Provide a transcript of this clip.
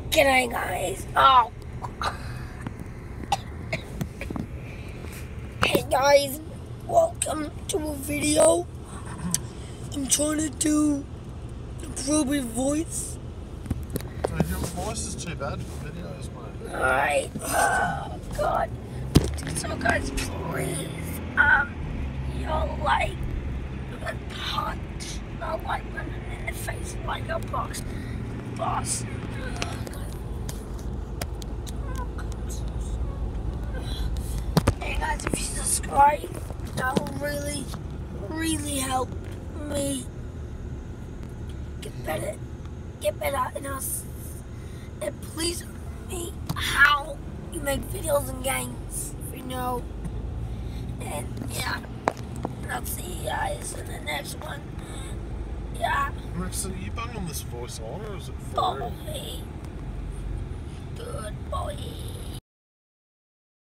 G'day guys. Oh. Hey guys, welcome to a video. I'm trying to do improve your voice. So your voice is too bad for videos, mate. Alright. Oh god. So guys, please, you'll like punch the like button in the face like a boss. Hey guys, if you subscribe, that will really help me get better in us. And please tell me how you make videos and games, if you know. And yeah, and I'll see you guys in the next one. Yeah. Rex, are you bunging this voice on, or is it for real? Bye.